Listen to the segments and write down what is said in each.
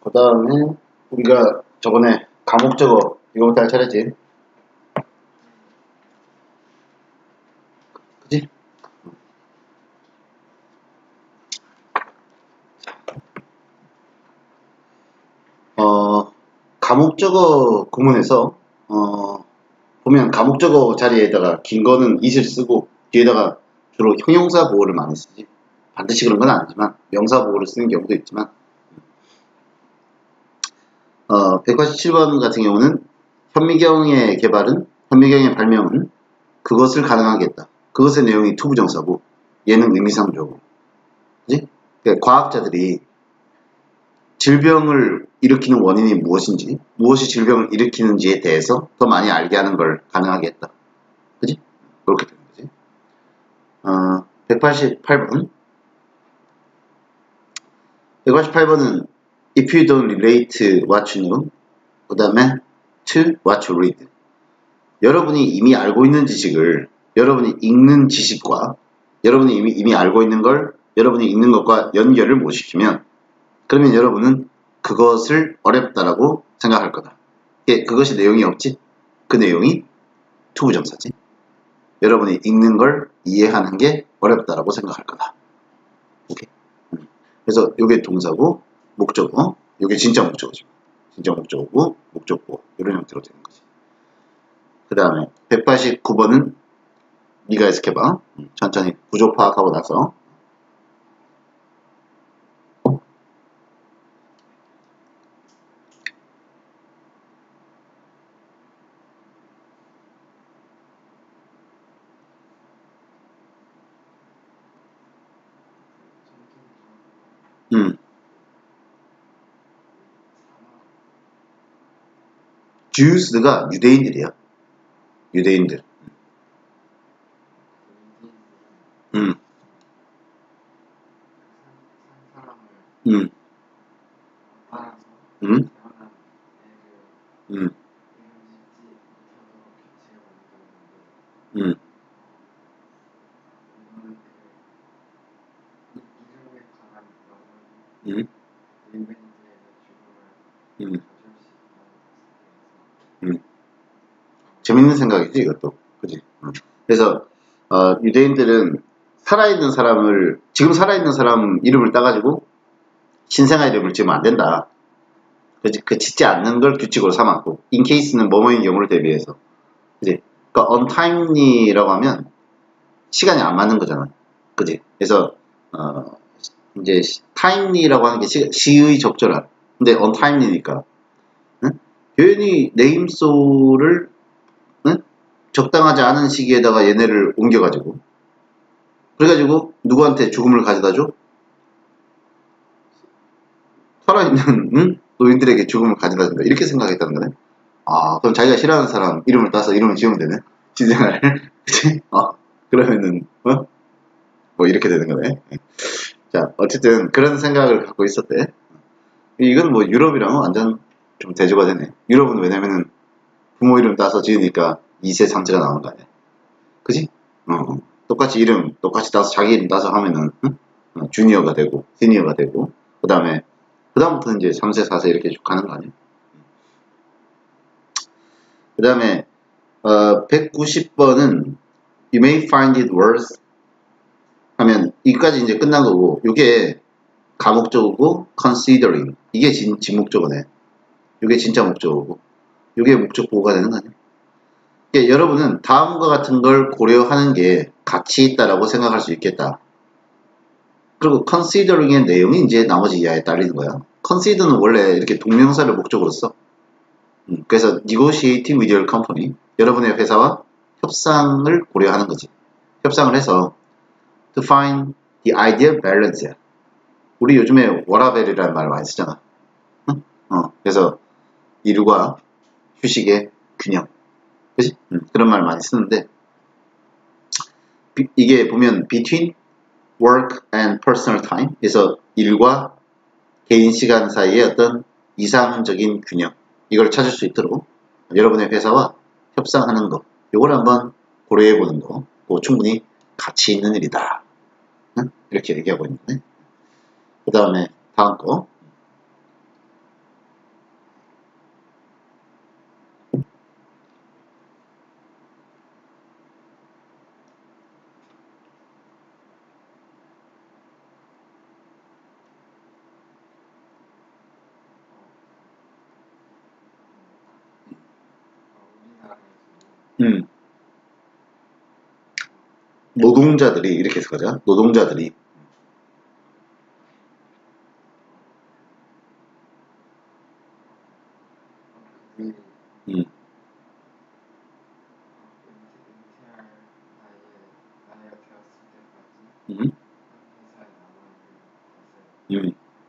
그 다음에 우리가 저번에 과목적어 이거부터 할 차례지. 그치? 과목적어 구문에서 보면 과목적어 자리에다가 긴 거는 is를 쓰고 뒤에다가 주로 형용사 보호를 많이 쓰지. 반드시 그런 건 아니지만 명사 보호를 쓰는 경우도 있지만 187번 같은 경우는 현미경의 발명은 그것을 가능하게 했다. 그것의 내용이 투부정사고 얘는 의미상조고. 그치? 그러니까 과학자들이 질병을 일으키는 원인이 무엇인지, 무엇이 질병을 일으키는지에 대해서 더 많이 알게 하는 걸 가능하게 했다. 그지? 그렇게 되는 거지. 188번. 188번은 if you don't relate what you know, 그 다음에 to what you read. 여러분이 이미 알고 있는 지식을 여러분이 읽는 지식과 여러분이 이미 알고 있는 걸 여러분이 읽는 것과 연결을 못 시키면 그러면 여러분은 그것을 어렵다라고 생각할 거다. 그것이 내용이 없지? 그 내용이 투부정사지. 여러분이 읽는 걸 이해하는 게 어렵다라고 생각할 거다. 오케이. 그래서 이게 동사고 목적어, 이게 진짜 목적어죠. 진짜 목적어고 목적보 이런 형태로 되는 거지. 그 다음에 189번은 네가 해석해봐. 천천히 구조 파악하고 나서. Jews가 유대인들이야. 유대인들. 재밌는 생각이지 이것도. 그지? 그래서 유대인들은 지금 살아있는 사람 이름을 따가지고 신생아 이름을 지으면 안 된다. 그 짓지 않는 걸 규칙으로 삼았고, in case는 뭐뭐인 경우를 대비해서. 그지? 그러니까 untimely라고 하면 시간이 안 맞는 거잖아. 그지? 그래서 이제 timely라고 하는 게 시의 적절한. 근데 untimely니까. 응? 괜히 네임소를 적당하지 않은 시기에다가 얘네를 옮겨가지고 그래가지고 누구한테 죽음을 가져다 줘? 살아있는 노인들에게 죽음을 가져다 준다. 이렇게 생각했다는 거네. 그럼 자기가 싫어하는 사람 이름을 따서 이름을 지으면 되네. 신생아를. 그치? 그러면은 뭐 이렇게 되는 거네. 자, 어쨌든 그런 생각을 갖고 있었대. 이건 뭐 유럽이랑은 완전 좀 대조가 되네. 유럽은 왜냐면은 부모 이름 따서 지으니까 2세 3세가 나오는 거 아니야. 그지? 똑같이 따서 자기 이름 따서 하면은 주니어가 되고 시니어가 되고 그다음부터는 이제 3세 4세 이렇게 쭉 가는 거 아니야. 그 다음에 190번은 You may find it worth 하면 이까지 이제 끝난 거고, 이게 가목적어고 considering 이게 진목적어네. 이게 진짜 목적어고 이게 목적보호가 되는 거 아니야. 그러니까 여러분은 다음과 같은 걸 고려하는 게 가치 있다라고 생각할 수 있겠다. 그리고 considering의 내용이 이제 나머지 이하에 딸리는 거야. consider는 원래 이렇게 동명사를 목적으로 써. 그래서 negotiating with your company, 여러분의 회사와 협상을 고려하는 거지. 협상을 해서 to find the ideal balance야. 우리 요즘에 워라벨이라는 말을 많이 쓰잖아. 그래서 일과 휴식의 균형. 그치? 그런 말 많이 쓰는데 이게 보면 between work and personal time, 그래서 일과 개인 시간 사이의 어떤 이상적인 균형, 이걸 찾을 수 있도록 여러분의 회사와 협상하는 거, 이걸 한번 고려해 보는 거, 충분히 가치 있는 일이다. 이렇게 얘기하고 있는데, 그 다음에 다음 거 노동자들이 이렇게 해서 가자. 노동자들이 음, 음, 음,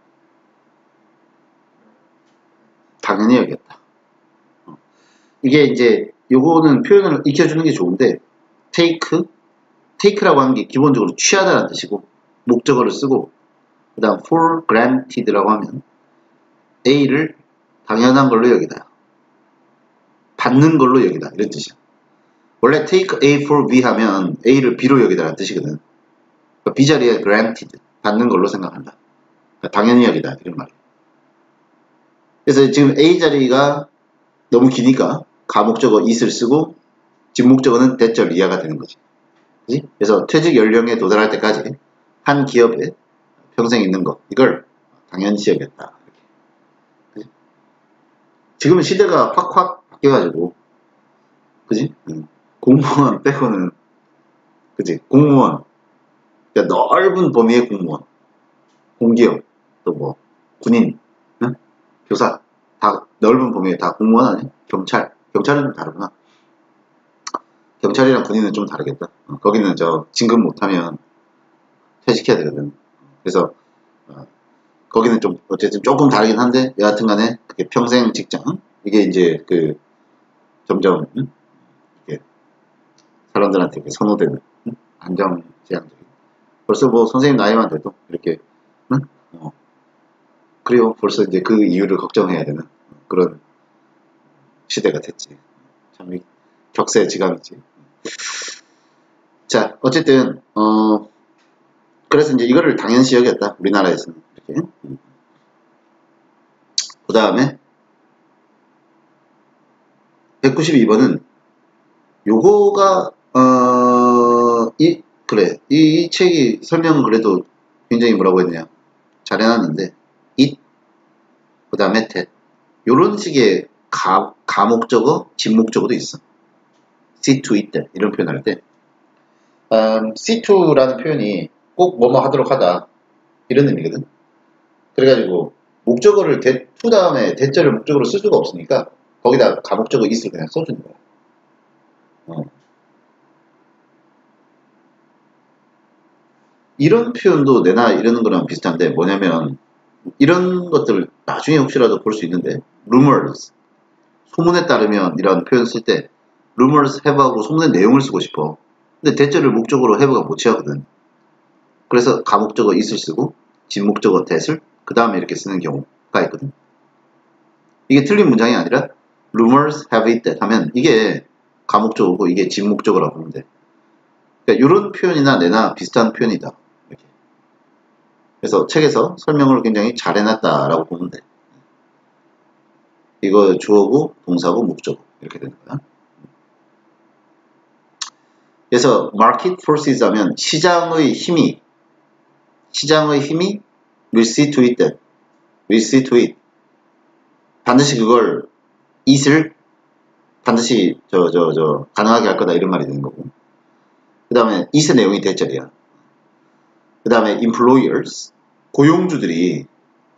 당연히 해야겠다. 이게 이제 요거는 표현을 익혀주는 게 좋은데 take라고 하는 게 기본적으로 취하다라는 뜻이고 목적어를 쓰고 그 다음 for granted라고 하면 A를 당연한 걸로 여기다 받는 걸로 여기다 이런 뜻이야. 원래 take A for B 하면 A를 B로 여기다라는 뜻이거든. 그러니까 B 자리에 granted 받는 걸로 생각한다. 그러니까 당연히 여기다 이런 말이야. 그래서 지금 A 자리가 너무 기니까 가목적어 it을 쓰고 진목적어는 대절 이하가 되는 거지. 그치? 그래서 퇴직 연령에 도달할 때까지 한 기업에 평생 있는 거 이걸 당연시 여겼다. 그치? 지금은 시대가 확 바뀌어가지고 그지? 공무원 빼고는 그지? 공무원 그러니까 넓은 범위의 공무원 공기업 또 뭐 군인 응? 교사 다 넓은 범위에 다 공무원 아니야? 경찰은 좀 다르구나. 경찰이랑 군인은 좀 다르겠다. 거기는 저 진급 못하면 퇴직해야 되거든. 그래서 거기는 좀 어쨌든 조금 다르긴 한데 여하튼간에 그게 평생 직장 이게 이제 그 점점 이렇게 사람들한테 이렇게 선호되는 안정지향적인 벌써 뭐 선생님 나이만 돼도 이렇게 응? 그래요. 벌써 이제 그 이유를 걱정해야 되는 그런 시대가 됐지. 참 격세지감이지. 자 어쨌든 그래서 이제 이거를 당연시 여겼다. 우리나라에서는 이렇게. 그 다음에 192번은 요거가 그래 이 책이 설명은 그래도 굉장히 뭐라고 했냐 잘 해놨는데 it 그 다음에 that 요런 식의 가목적어 진목적어도 있어. see to it that 이런 표현할 때 see to라는 표현이 꼭 뭐뭐 하도록 하다 이런 의미거든. 그래가지고 목적어를 to 다음에 대절을 목적어로 쓸 수가 없으니까 거기다 가목적어 it을 그냥 써주는 거야. 이런 표현도 내나 이러는 거랑 비슷한데 뭐냐면 이런 것들을 나중에 혹시라도 볼 수 있는데 rumors 소문에 따르면 이런 표현 쓸 때 rumors have하고 소문의 내용을 쓰고 싶어. 근데 대절을 목적으로 have가 못 취하거든. 그래서 가목적어 it을 쓰고 진목적어 that을 그 다음에 이렇게 쓰는 경우가 있거든. 이게 틀린 문장이 아니라 rumors have it that 하면 이게 가목적어고 이게 진목적어라고 보면 돼. 그러니까 이런 표현이나 내나 비슷한 표현이다. 이렇게. 그래서 책에서 설명을 굉장히 잘 해놨다라고 보면 돼. 이거 주어고 동사고 목적어 이렇게 되는 거야. 그래서 market forces 하면 시장의 힘이 will see to it that will see to it 반드시 그걸 it을 반드시 가능하게 할 거다 이런 말이 되는 거고 그 다음에 it의 내용이 대절이야. 그 다음에 employers 고용주들이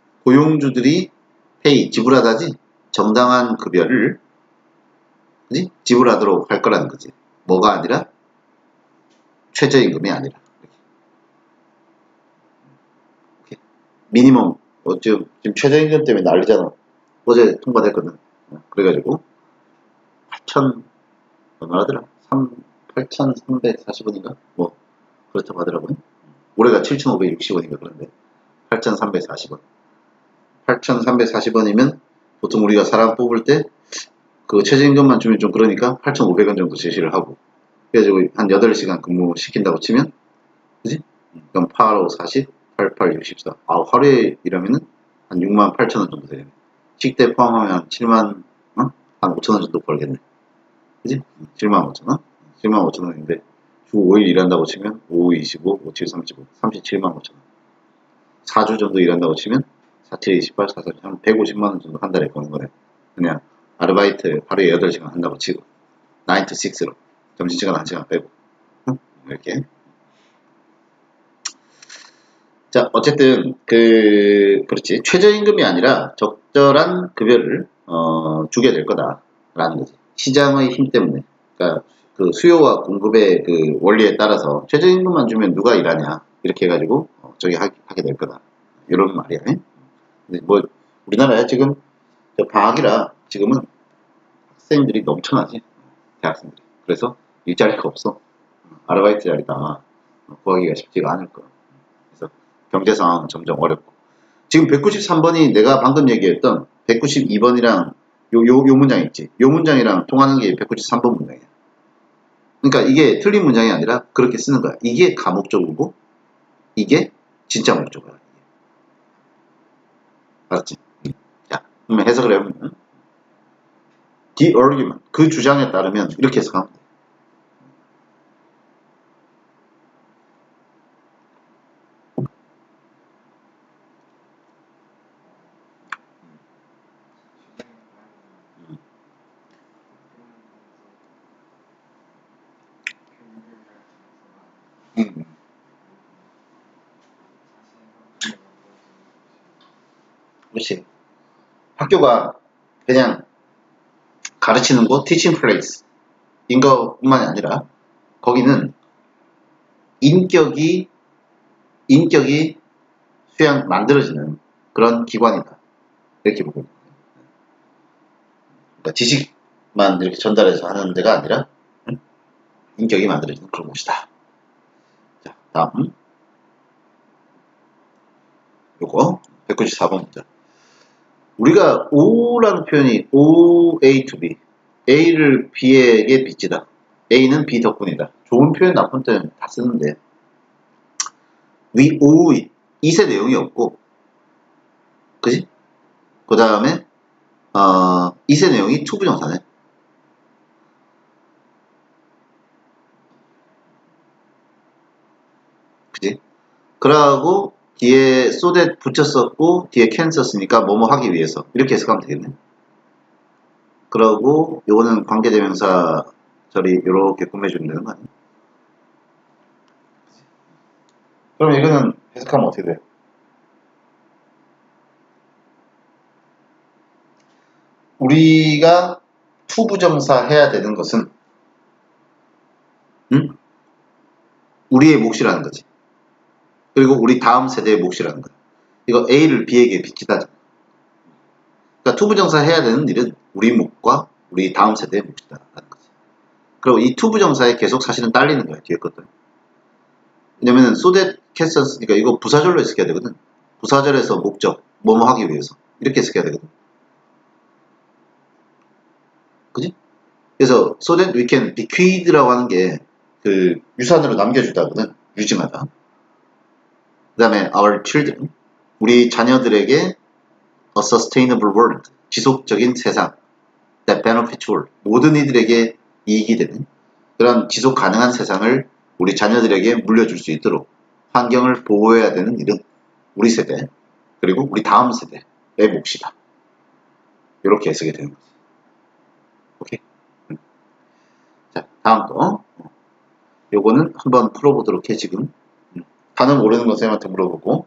pay 지불하다지 정당한 급여를 그치? 지불하도록 할 거라는 거지. 뭐가 아니라 최저임금이 아니라 이렇게. 미니멈 지금 최저임금 때문에 난리잖아. 어제 통과됐거든. 그래가지고 8천 얼마라더라? 8,340원인가? 뭐 그렇다고 하더라고요. 올해가 7,560원인가 그런데 8,340원 8,340원이면 보통 우리가 사람 뽑을 때 그 최저임금만 주면 좀 그러니까 8,500원 정도 제시를 하고 그래가지고 한 8시간 근무 시킨다고 치면 그지? 그럼 8, 5, 40, 8, 8, 64 하루에 일하면은 한 68,000원 정도 되겠네. 식대 포함하면 7만 한 5,000원 정도 벌겠네. 그지? 75,000원? 75,000원인데 주 5일 일한다고 치면 5, 25, 5, 7, 35, 37만 5천원 4주 정도 일한다고 치면 4, 7, 28, 4, 4, 한 150만원 정도 한 달에 버는 거네. 그냥 아르바이트 하루에 8시간 한다고 치고 9 to 6로. 점심시간 1시간 빼고. 이렇게. 자, 어쨌든, 그렇지. 최저임금이 아니라 적절한 급여를, 주게 될 거다라는 거지. 시장의 힘 때문에. 그러니까, 그 수요와 공급의 그 원리에 따라서 최저임금만 주면 누가 일하냐. 이렇게 해가지고, 저기 하게 될 거다. 이런 말이야. 근데 뭐, 우리나라야 지금, 방학이라 지금은 학생들이 넘쳐나지. 대학생들이. 그래서 일자리가 없어. 아르바이트 자리가 구하기가 쉽지가 않을 거야. 그래서 경제 상황은 점점 어렵고. 지금 193번이 내가 방금 얘기했던 192번이랑 요 문장 있지. 요 문장이랑 통하는 게 193번 문장이야. 그러니까 이게 틀린 문장이 아니라 그렇게 쓰는 거야. 이게 가목적이고 이게 진짜 목적어야. 알았지? 자, 그러면 해석을 해보면 the argument, 그 주장에 따르면 이렇게 해석하면 돼. 음. 그렇지. 학교가 그냥 가르치는 곳, teaching place인 것뿐만이 아니라 거기는 인격이 만들어지는 그런 기관이다. 이렇게 보고 있는 거예요. 그러니까 지식만 이렇게 전달해서 하는 데가 아니라 인격이 만들어지는 그런 곳이다. 자, 다음 요거 194번 문제. 우리가 O라는 표현이 OA to B, A를 B에게 빚지다. A는 B 덕분이다. 좋은 표현, 나쁜 표현 다 쓰는데 we owe it, it의 내용이 없고, 그지? 그 다음에 it의 내용이 투부정사네. 그지? 그러고 뒤에 so that 붙였었고 뒤에 can 썼으니까 뭐뭐 하기 위해서 이렇게 해석하면 되겠네. 그러고 요거는 관계대명사 저리 이렇게 꾸며주면 되는 거 아니야? 그럼 이거는 해석하면 어떻게 돼? 우리가 투부정사 해야 되는 것은 우리의 몫이라는 거지. 그리고 우리 다음 세대의 몫이라는 거야. 이거 A를 B에게 빚지다. 그러니까 투부정사 해야 되는 일은 우리 몫과 우리 다음 세대의 몫이다라는 거지. 그리고 이 투부정사에 계속 사실은 딸리는 거야, 뒤에 것들. 왜냐면은 소댓 캐스였으니까 이거 부사절로 해석해야 되거든. 부사절에서 목적, 뭐뭐 하기 위해서 이렇게 해석해야 되거든. 그지? 그래서 so that we can bequeath라고 하는 게 그 유산으로 남겨주다거든. 유증하다. 그 다음에 our children, 우리 자녀들에게 a sustainable world, 지속적인 세상, that benefits all, 모든 이들에게 이익이 되는 그런 지속 가능한 세상을 우리 자녀들에게 물려줄 수 있도록 환경을 보호해야 되는 일은 우리 세대, 그리고 우리 다음 세대의 몫이다. 이렇게 해석이 되는 거지. 오케이? 자, 다음 거. 요거는 한번 풀어보도록 해, 지금. 단어 모르는 건 쌤한테 물어보고.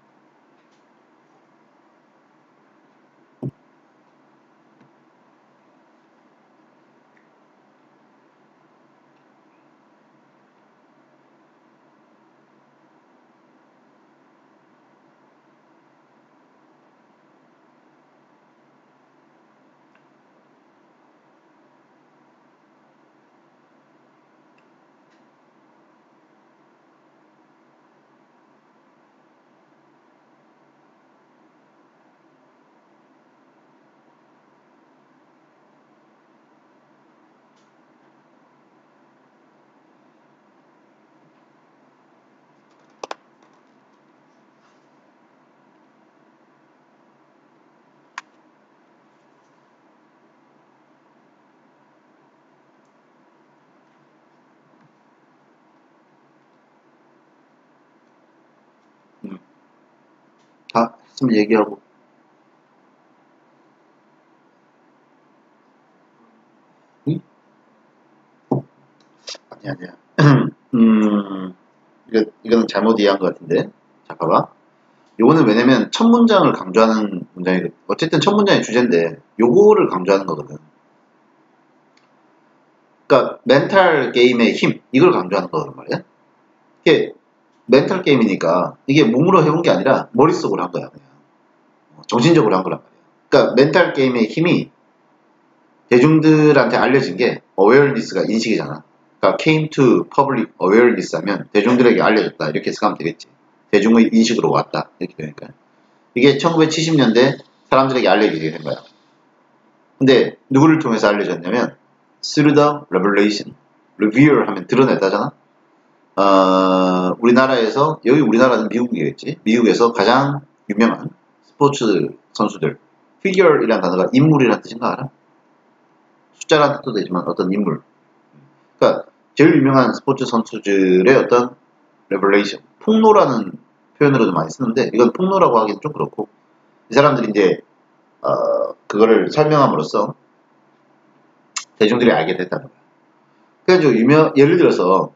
다 했으면 얘기하고. 응? 이거는 잘못 이해한 것 같은데. 자, 봐봐. 요거는 왜냐면 첫 문장을 강조하는 문장이거든. 어쨌든 첫 문장이 주제인데 요거를 강조하는 거거든. 그러니까 멘탈 게임의 힘 이걸 강조하는 거란 말이야. 이게 멘탈 게임이니까 이게 몸으로 해온 게 아니라 머릿속으로 한 거야. 그냥. 정신적으로 한 거란 말이야. 그러니까 멘탈 게임의 힘이 대중들한테 알려진 게 awareness가 인식이잖아. 그러니까 came to public awareness 하면 대중들에게 알려졌다 이렇게 해석하면 되겠지. 대중의 인식으로 왔다 이렇게 되니까 이게 1970년대 사람들에게 알려지게 된 거야. 근데 누구를 통해서 알려졌냐면 through the revelation, reveal 하면 드러냈다잖아. 우리나라에서 여기 우리나라는 미국이겠지. 미국에서 가장 유명한 스포츠 선수들 figure이라는 단어가 인물이라는 뜻인가 알아? 숫자라는 뜻도 되지만 어떤 인물. 그러니까 제일 유명한 스포츠 선수들의 어떤 revelation, 폭로라는 표현으로도 많이 쓰는데 이건 폭로라고 하기는 좀 그렇고 이 사람들이 이제 그거를 설명함으로써 대중들이 알게 됐다는 거야. 그래가지고 예를 들어서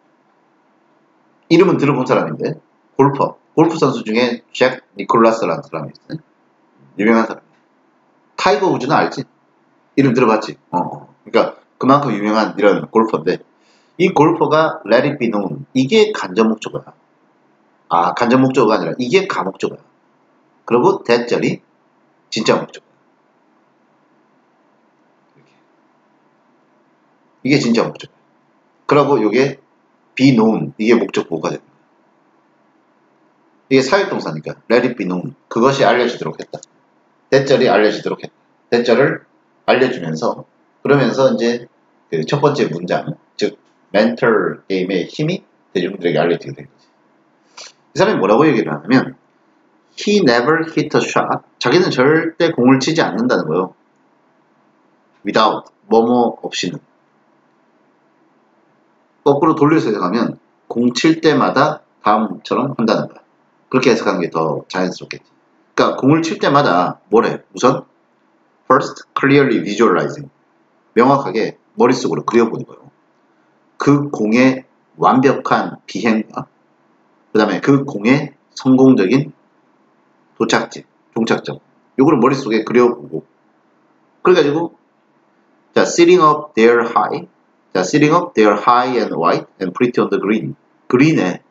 이름은 들어본 사람인데 골프 선수 중에 잭 니콜라스라는 사람이 있어요. 유명한 사람. 타이거 우즈는 알지? 이름 들어봤지? 그러니까 그만큼 유명한 이런 골퍼인데 이 골퍼가 Let it be known 이게 간접 목적어야. 간접 목적어가 아니라 이게 가목적어야. 그리고 대절이 진짜 목적어야. 이게 진짜 목적어야. 그리고 이게 be known 이게 목적 보호가 됩니다. 이게 사역동사니까 Let it be known 그것이 알려지도록 했다. 대절이 알려지도록 했다. 대절을 알려주면서 그러면서 이제 그 첫 번째 문장 즉 멘털 게임의 힘이 대중들에게 알려지게 된 거지. 이 사람이 뭐라고 얘기를 하냐면 He never hit a shot. 자기는 절대 공을 치지 않는다는 거예요. Without 뭐뭐 없이는. 거꾸로 돌려서 해석하면 공 칠 때마다 다음처럼 한다는 거야. 그렇게 해석하는 게 더 자연스럽겠지. 그러니까 공을 칠 때마다 뭐래? 우선 first clearly visualizing 명확하게 머릿속으로 그려보는 거예요. 그 공의 완벽한 비행과 그 다음에 그 공의 성공적인 도착지, 종착점 요거를 머릿속에 그려보고 그래가지고 자, sitting up there high 자, sitting up there high and white and pretty on the green 그린에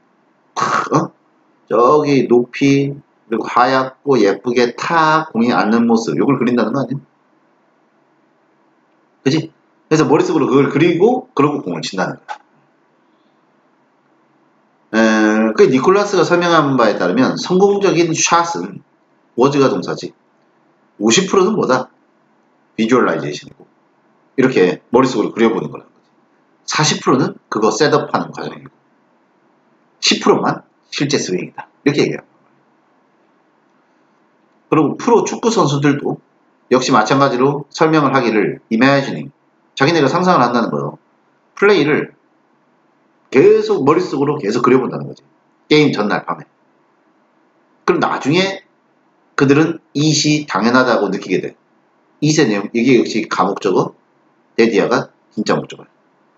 저기 높이 그리고 하얗고 예쁘게 탁 공이 앉는 모습 요걸 그린다는 거 아니야? 그치? 그래서 머릿속으로 그걸 그리고 그러고 공을 친다는 거야. 그 니콜라스가 설명한 바에 따르면 성공적인 샷은 워즈가 동사지 50%는 뭐다? 비주얼라이제이션이고 이렇게 머릿속으로 그려보는 거라는 거지. 40%는 그거 셋업하는 과정이고 10%만 실제 스윙이다. 이렇게 얘기합니다. 그리고 프로 축구 선수들도 역시 마찬가지로 설명을 하기를 imagining 자기네가 상상을 한다는 거예요. 플레이를 계속 머릿속으로 계속 그려본다는 거지. 게임 전날 밤에. 그럼 나중에 그들은 이시 당연하다고 느끼게 돼. 이세 내용 이게 역시 가목적어 데디아가 진짜 목적어야.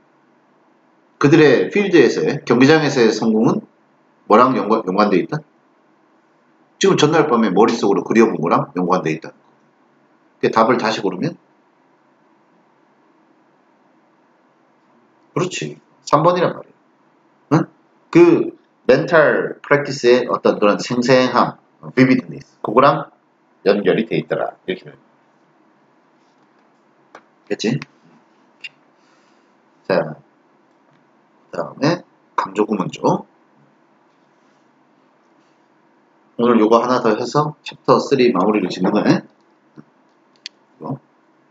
그들의 필드에서의 경기장에서의 성공은 뭐랑 연관되어 있다? 지금 전날 밤에 머릿속으로 그려본 거랑 연관되어 있다. 그 답을 다시 고르면 그렇지 3번이란 말이야. 응? 그 멘탈 프랙티스의 어떤 그런 생생함, vividness 그거랑 연결이 돼 있더라. 이렇게 되는 거야. 됐지? 자, 그 다음에 강조 구문조. 오늘 요거 하나 더 해서 챕터 3 마무리를 짓는 거네. 이거.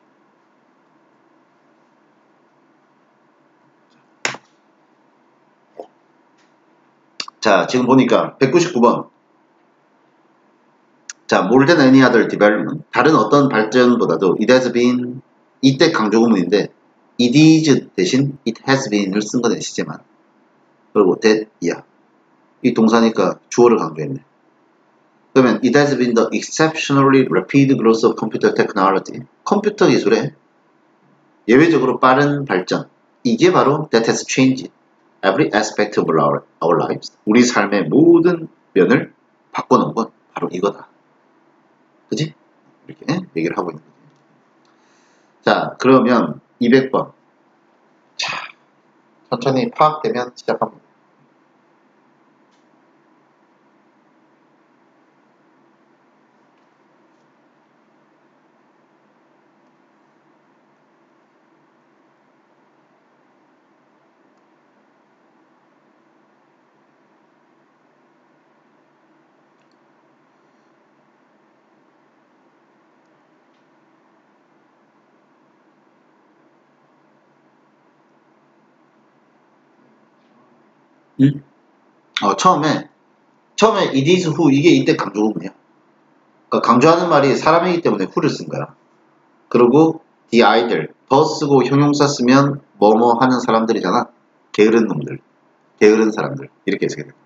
자, 지금 보니까 199번. 자, more than any other development. 다른 어떤 발전보다도 it has been 이때 강조 구문인데 it is 대신 it has been을 쓴 거네, 시제만. 그리고 that, yeah. 이 동사니까 주어를 강조했네. 그러면 it has been the exceptionally rapid growth of computer technology. 컴퓨터 기술의 예외적으로 빠른 발전. 이게 바로 that has changed every aspect of our lives. 우리 삶의 모든 면을 바꿔놓은 건 바로 이거다. 그지? 이렇게 얘기를 하고 있는 거지. 자, 그러면 200번. 자, 천천히 파악되면 시작합니다. 처음에 it is who 이게 이때 강조구문이야. 그러니까 강조하는 말이 사람이기 때문에 who를 쓴 거야. 그리고 the idle 더 쓰고 형용사 쓰면 뭐뭐 하는 사람들이잖아. 게으른 놈들, 게으른 사람들 이렇게 해석이 돼.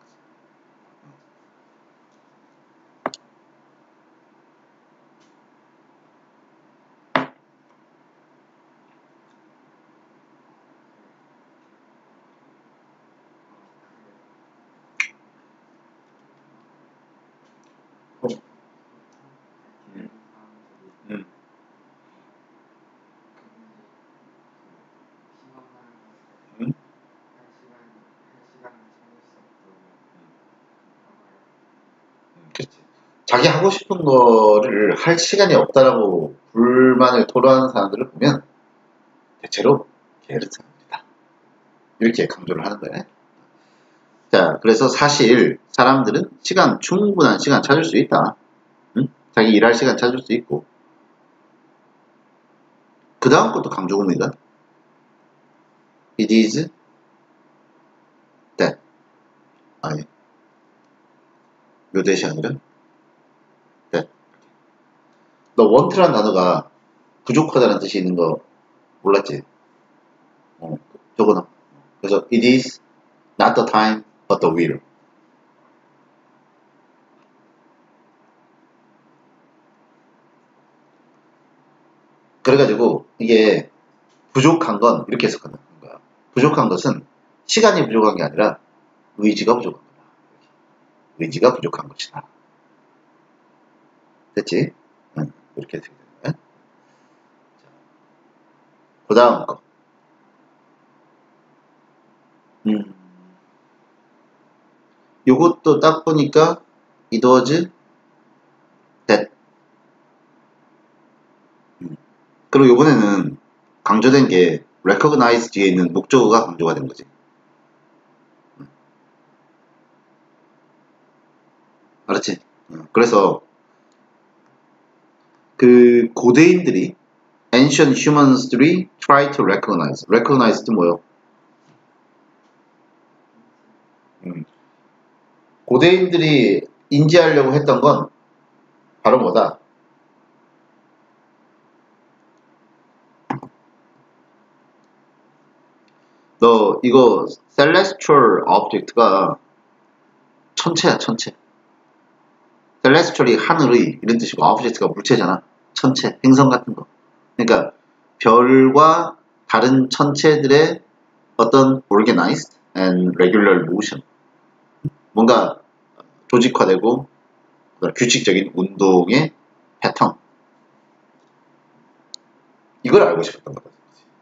음. 음. 그렇지. 자기 하고 싶은 거를 할 시간이 없다라고 불만을 토로하는 사람들을 보면 대체로 게으른 사람들이다. 이렇게 강조를 하는 거예요. 자, 그래서 사실 사람들은 충분한 시간 찾을 수 있다. 응? 자기 일할 시간 찾을 수 있고. 그 다음 것도 강조구문이다. It is that. 아니, 묘대시 아니라 that. 너 want라는 단어가 부족하다는 뜻이 있는 거 몰랐지? 적어놔. 그래서 it is not the time, but the will. 그래가지고 이게 부족한 건 이렇게 해석하는 거야. 부족한 것은 시간이 부족한 게 아니라 의지가 부족한 거다. 의지가 부족한 것이다. 됐지? 응, 이렇게 해석이 되는 거야. 그 다음 거. 요것도 딱 보니까 it was that. 그리고 요번에는 강조된 게 recognize 뒤에 있는 목적어가 강조가 된 거지. 알았지? 그래서 그 고대인들이 ancient humans들이 try to recognize. recognize도 뭐요? 고대인들이 인지하려고 했던 건 바로 뭐다? 너 이거 celestial object가 천체야, 천체. celestial이 하늘의 이런 뜻이고 object가 물체잖아. 천체, 행성 같은 거. 그러니까 별과 다른 천체들의 어떤 organized and regular motion. 뭔가 조직화되고 규칙적인 운동의 패턴. 이걸 알고 싶었던 거다.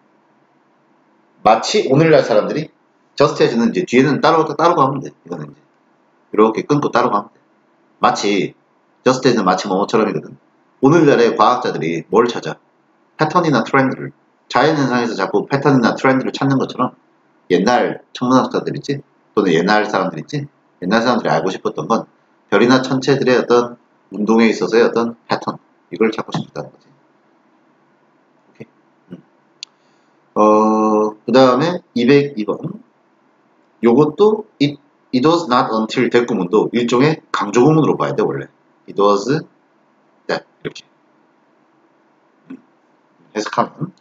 마치 오늘날 사람들이 저스트해즈는 이제 뒤에는 따로 가면 돼. 이거는 이제 이렇게 끊고 따로 가면 돼. 마치 저스트해즈는 마치 뭐뭐처럼이거든. 오늘날의 과학자들이 뭘 찾아? 패턴이나 트렌드를. 자연현상에서 자꾸 패턴이나 트렌드를 찾는 것처럼 옛날 천문학자들 있지? 또는 옛날 사람들 있지? 옛날 사람들이 알고 싶었던 건 별이나 천체들의 어떤 운동에 있어서의 어떤 패턴. 이걸 찾고 싶었다는 거지. 오케이. 그 다음에 202번. 요것도 it was not until 대구문도 일종의 강조구문으로 봐야 돼, 원래. It was that. 이렇게. 해석하면.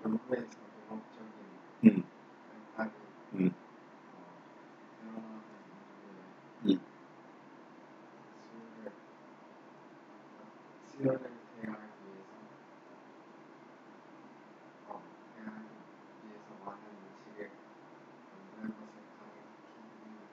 연구에서 도덕적인 음, 맥락이 음, 드러나는 음, 수요를 대하기 대하기 위해서 많은 인식을 만드는 것을 가능하게 하는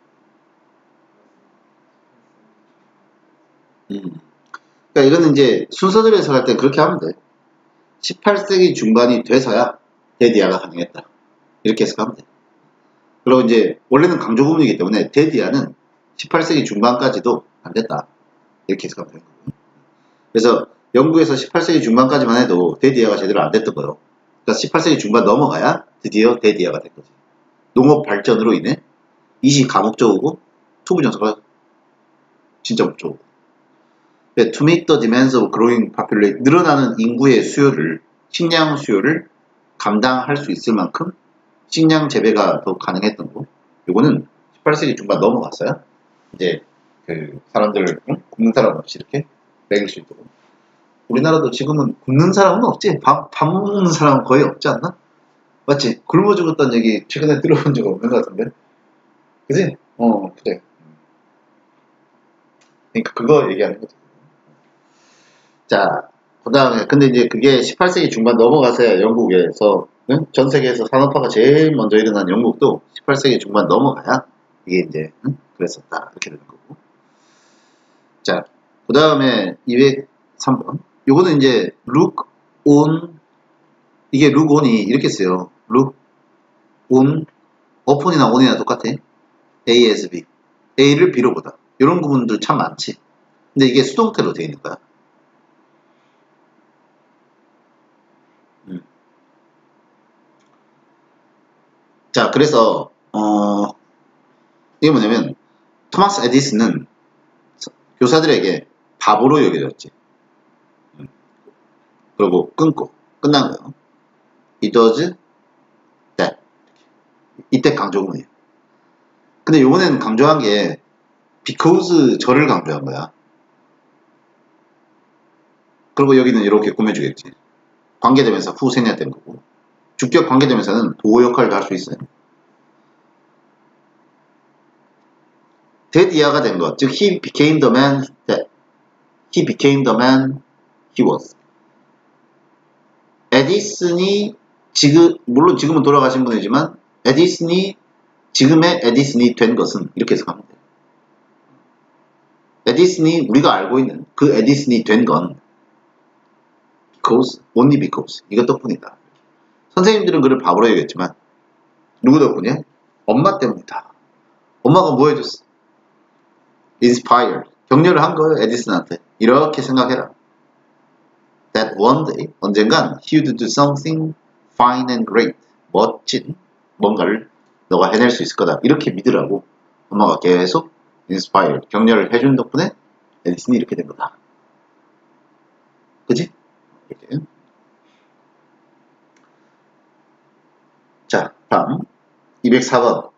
그러니까 이거는 이제 순서대로 해석할 때 그렇게 하면 돼. 18세기 중반이 돼서야 데디아가 가능했다. 이렇게 해석하면 돼. 그리고 이제 원래는 강조 부분이기 때문에 데디아는 18세기 중반까지도 안 됐다. 이렇게 해석하면 되는 거고요. 그래서 영국에서 18세기 중반까지만 해도 데디아가 제대로 안 됐던 거예요. 그러니까 18세기 중반 넘어가야 드디어 데디아가 된 거지. 농업 발전으로 인해 이시 가목적이고 투부 정서가 진짜 목적이고. To meet the demands of growing population, 늘어나는 인구의 수요를, 식량 수요를 감당할 수 있을 만큼 식량 재배가 더 가능했던 거. 요거는 18세기 중반 넘어갔어요. 이제 그 사람들 굶는 사람 없이 이렇게 먹일 수 있도록. 우리나라도 지금은 굶는 사람은 없지. 밥 먹는 사람은 거의 없지 않나? 맞지? 굶어 죽었다는 얘기 최근에 들어본 적 없는 것 같은데. 그지? 그래. 그러니까 그거 얘기하는 거지. 자, 그 다음에, 근데 이제 그게 18세기 중반 넘어가서야 영국에서, 응? 전 세계에서 산업화가 제일 먼저 일어난 영국도 18세기 중반 넘어가야 이게 이제, 응? 그랬었다. 이렇게 되는 거고. 자, 그 다음에 203번. 요거는 이제, look on, 이게 look on이 이렇게 써요. look on, open이나 on이나 똑같아. A as B. A를 B로 보다. 이런 부분들 참 많지. 근데 이게 수동태로 되어 있는 거야. 자, 그래서 이게 뭐냐면 토마스 에디슨은 교사들에게 바보로 여겨졌지. 그리고 끊고 끝난 거예요. It does that. 이때 강조문이에요. 근데 요번에는 강조한 게 because 저를 강조한 거야. 그리고 여기는 이렇게 꾸며주겠지. 관계대명사 후 생략된 거고. 주격 관계대명사는 보호 역할도 할 수 있어요. that 이하가 된 것. 즉 he became the man that he became the man he was. 에디슨이 지금 물론 지금은 돌아가신 분이지만 에디슨이 지금의 에디슨이 된 것은 이렇게 해석하면 돼요. 에디슨이 우리가 알고 있는 그 에디슨이 된 건 because, only because 이것 덕분이다. 선생님들은 그를 바보로 여겼지만 누구 덕분이야? 엄마 때문이다. 엄마가 뭐 해줬어? inspire, 격려를 한 거예요. 에디슨한테. 이렇게 생각해라. That one day, 언젠간 he would do something fine and great, 멋진 뭔가를 너가 해낼 수 있을 거다. 이렇게 믿으라고 엄마가 계속 inspire, 격려를 해준 덕분에 에디슨이 이렇게 된 거다. 그지? 이렇게. 자, 다음 204번.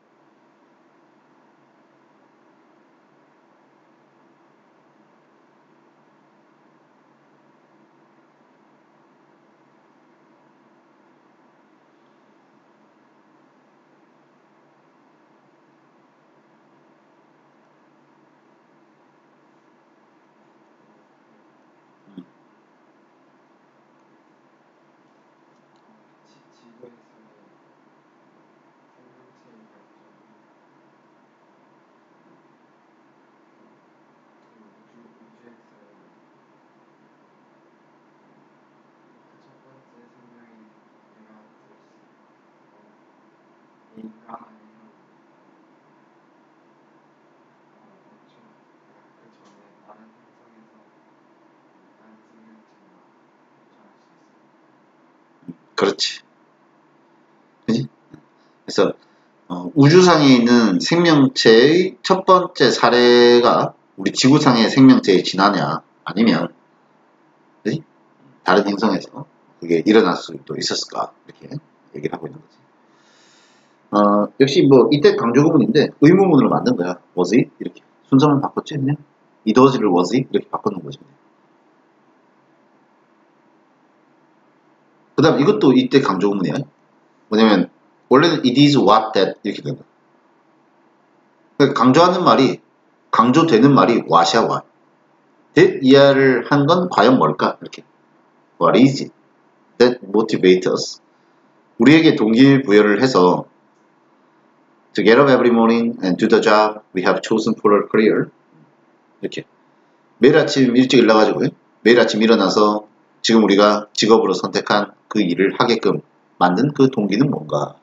그렇지. 그지? 그래서 우주상에 있는 생명체의 첫 번째 사례가 우리 지구상의 생명체의 진화냐 아니면 그지? 다른 행성에서 그게 일어날 수도 있었을까 이렇게 얘기를 하고 있는 거지. 역시 뭐 이때 강조 부분인데 의문문으로 만든 거야. was it? 이렇게 순서만 바꿨지 그냥 it was를 was it? 이렇게 바꿔놓은 거지. 그 그 다음 이것도 이때 강조문이야. 뭐냐면 원래는 it is what that 이렇게 된다. 그러니까 강조하는 말이 강조되는 말이 what이야 what. that 이하를 한 건 과연 뭘까? 이렇게 what is it that motivates us? 우리에게 동기부여를 해서 to get up every morning and do the job we have chosen for our career. 이렇게 매일 아침 일찍 일어나가지고 매일 아침 일어나서 지금 우리가 직업으로 선택한 그 일을 하게끔 만든 그 동기는 뭔가?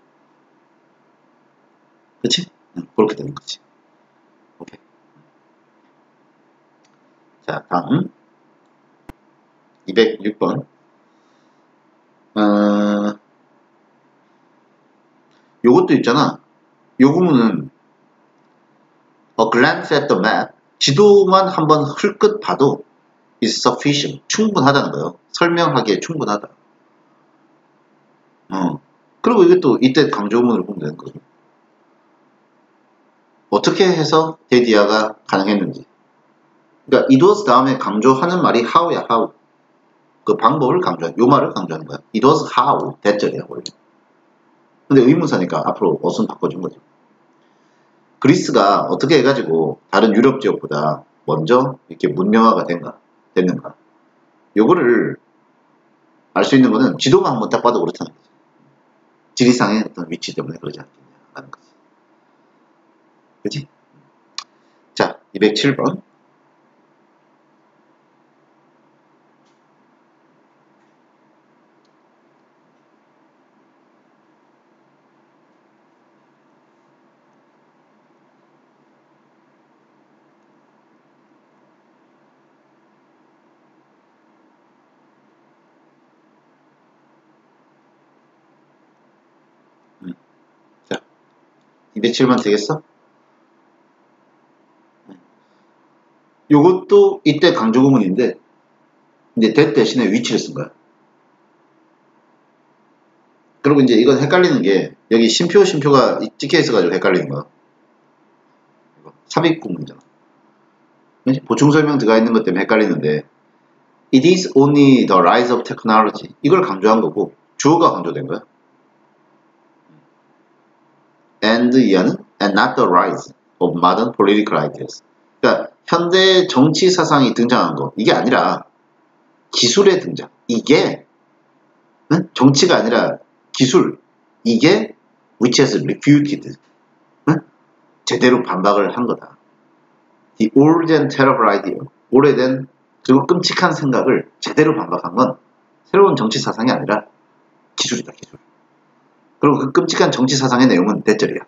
그치? 그렇게 되는 거지. 오케이. 자, 다음 206번. 요것도 있잖아. 요 구문은 a glance at the map, 지도만 한번 흘끗 봐도 is sufficient, 충분하다는 거예요. 설명하기에 충분하다. 그리고 이것도 이때 강조문을 보면 되는 거죠. 어떻게 해서 데디아가 가능했는지. 그러니까 it was 다음에 강조하는 말이 how야, how. 그 방법을 강조하는, 요 말을 강조하는 거야. it was how, 대절이야, 원래. 근데 의문사니까 앞으로 what은 바꿔준 거죠. 그리스가 어떻게 해가지고 다른 유럽 지역보다 먼저 이렇게 문명화가 됐는가. 요거를 알 수 있는 거는 지도만 한번 딱 봐도 그렇다는 거지. 지리상의 어떤 위치 때문에 그러지 않겠냐는 거지. 그치? 자, 207번. 자, 207번 되겠어? 요것도 이때 강조구문인데 이제 that 대신에 위치를 쓴 거야. 그리고 이제 이건 헷갈리는 게 여기 심표가 찍혀 있어가지고 헷갈리는 거야. 삽입구문이잖아. 보충 설명 들어가 있는 것 때문에 헷갈리는데 it is only the rise of technology 이걸 강조한 거고 주어가 강조된 거야. and 이하는 and not the rise of modern political ideas. 그러니까 현대 정치 사상이 등장한 거 이게 아니라 기술의 등장. 이게 정치가 아니라 기술. 이게 which has refuted. 제대로 반박을 한 거다. The old and terrible idea. 오래된 그리고 끔찍한 생각을 제대로 반박한 건 새로운 정치 사상이 아니라 기술이다, 기술. 그리고 그 끔찍한 정치 사상의 내용은 대절이야.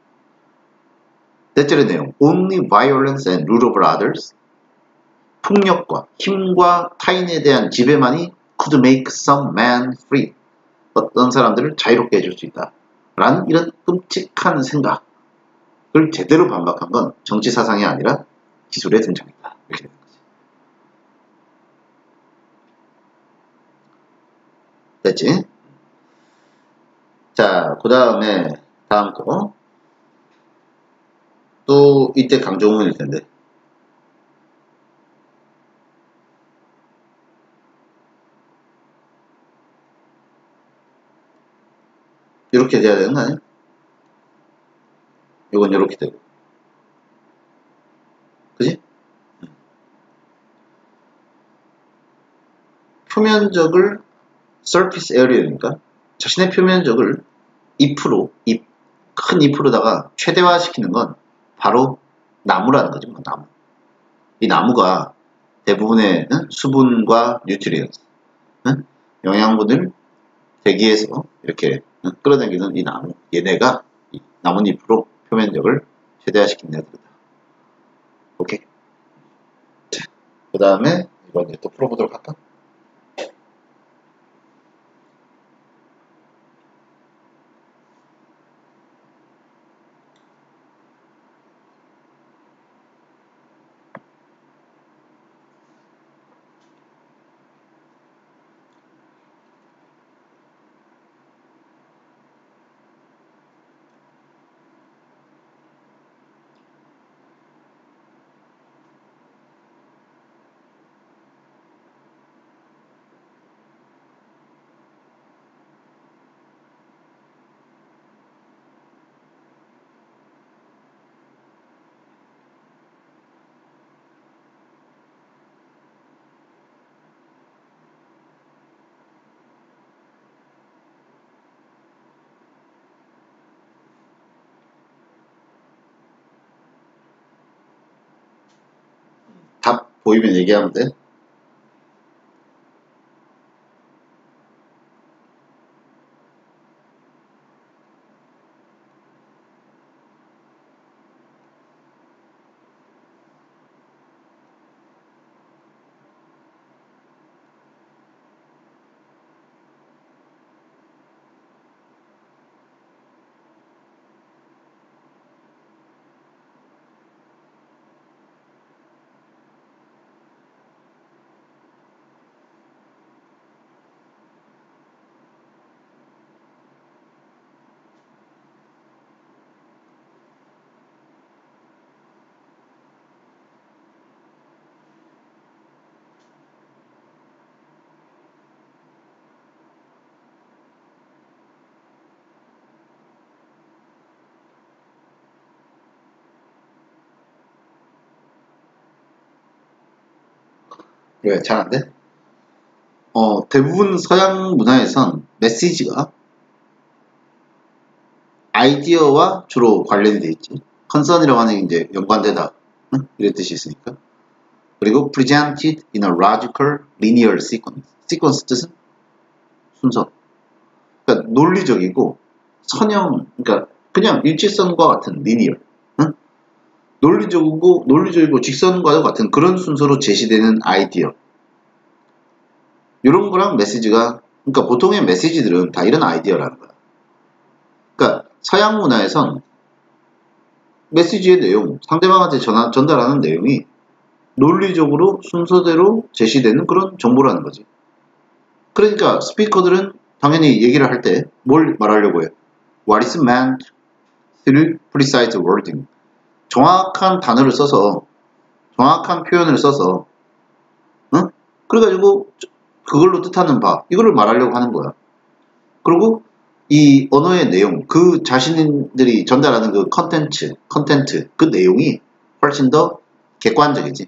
대절의 내용. Only violence and rule over others. 폭력과 힘과 타인에 대한 지배만이 could make some man free. 어떤 사람들을 자유롭게 해줄 수 있다. 라는 이런 끔찍한 생각을 제대로 반박한 건 정치 사상이 아니라 기술의 등장이다. 이렇게 되는 거지. 됐지? 자, 그 다음에 다음 거. 또 이때 강조문일 텐데. 이렇게 돼야 되는 거 아니야? 이건 이렇게 되고. 그지? 표면적을 surface area니까 자신의 표면적을 if로 큰 if로다가 최대화시키는 건 바로 나무라는 거죠. 나무. 이 나무가 대부분의 수분과 뉴트리언스, 영양분을 대기에서 이렇게 끌어당기는 이 나무. 얘네가 이 나뭇잎으로 표면적을 최대화시키는 애들이다. 오케이. 그 다음에 이번 또 풀어보도록 할까? 보이면 얘기하면 돼. 왜? 잘 안 돼? 대부분 서양 문화에선 메시지가 아이디어와 주로 관련이 돼 있지. 컨선이라고 하는 게 이제 연관되다. 응? 이런 뜻이 있으니까. 그리고 presented in a logical linear sequence. sequence 뜻은 순서. 그러니까 논리적이고 선형, 그러니까 그냥 일직선과 같은 linear. 응? 논리적이고 직선과 같은 그런 순서로 제시되는 아이디어. 이런 거랑 메시지가, 그러니까 보통의 메시지들은 다 이런 아이디어라는 거야. 그러니까 서양 문화에선 메시지의 내용, 상대방한테 전달하는 내용이 논리적으로 순서대로 제시되는 그런 정보라는 거지. 그러니까 스피커들은 당연히 얘기를 할 때 뭘 말하려고 해? What is meant through precise wording. 정확한 단어를 써서, 정확한 표현을 써서, 응? 그래가지고 그걸로 뜻하는 바, 이거를 말하려고 하는 거야. 그리고 이 언어의 내용, 그 자신들이 전달하는 그 컨텐츠, 그 내용이 훨씬 더 객관적이지.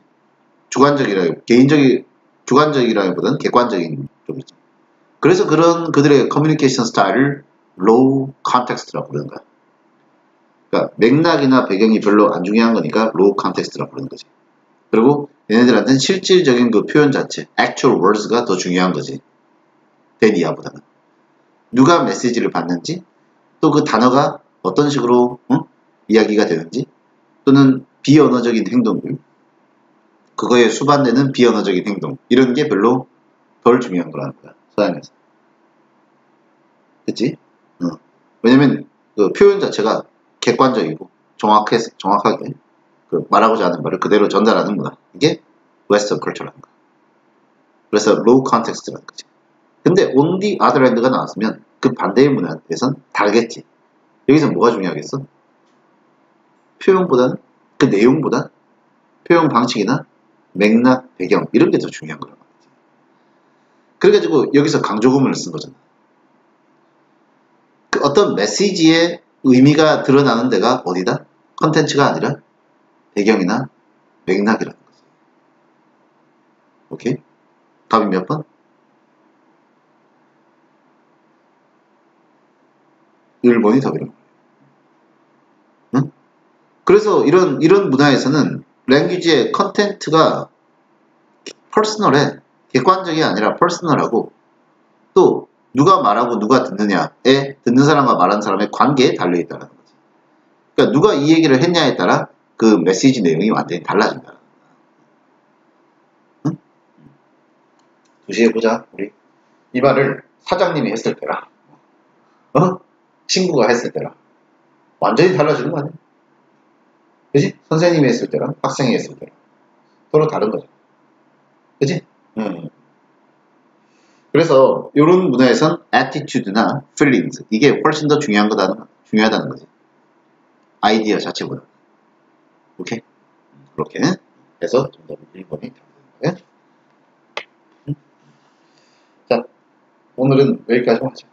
주관적이라기보다는 객관적인 쪽이지. 그래서 그런 그들의 커뮤니케이션 스타일을 로우 컨텍스트라고 부르는 거야. 그러니까 맥락이나 배경이 별로 안 중요한 거니까 로우 컨텍스트라고 부르는 거지. 그리고 얘네들한테는 실질적인 그 표현 자체, actual words가 더 중요한 거지. 대니아보다는. 누가 메시지를 받는지, 또 그 단어가 어떤 식으로 이야기가 되는지, 또는 비언어적인 행동들, 그거에 수반되는 비언어적인 행동, 이런 게 별로 덜 중요한 거라는 거야, 서양에서. 그치? 왜냐면 그 표현 자체가 객관적이고 정확하게 그 말하고자 하는 말을 그대로 전달하는 문화. 이게 웨스턴 컬처라는 거야. 그래서 로우 컨텍스트라는 거지. 근데 on the other hand가 나왔으면 그 반대의 문화에선 다르겠지. 여기서 뭐가 중요하겠어? 표현보다는, 그 내용보다 표현 방식이나 맥락, 배경 이런 게 더 중요한 거란 말이지. 그래가지고 여기서 강조구문을 쓴 거잖아. 그 어떤 메시지의 의미가 드러나는 데가 어디다? 컨텐츠가 아니라 배경이나 맥락이라는 거지. 오케이? 답이 몇 번? 1번이 답이라고. 응? 그래서 이런 문화에서는 랭귀지의 컨텐츠가 퍼스널해. 객관적이 아니라 퍼스널하고, 또 누가 말하고 누가 듣느냐에, 듣는 사람과 말하는 사람의 관계에 달려있다는 거지. 그러니까 누가 이 얘기를 했냐에 따라 그 메시지 내용이 완전히 달라진다. 응? 2시에 보자. 우리 이 말을 사장님이 했을 때랑 친구가 했을 때랑 완전히 달라지는 거 아니야? 그지? 선생님이 했을 때랑 학생이 했을 때랑 서로 다른 거죠. 그지? 그래서 이런 문화에선 attitude나 feelings 이게 훨씬 더 중요하다는 거지. 아이디어 자체보다. 오케이? 그렇게 해서 정답은 1번이 되는 거예요. 자, 오늘은 여기까지만 하자.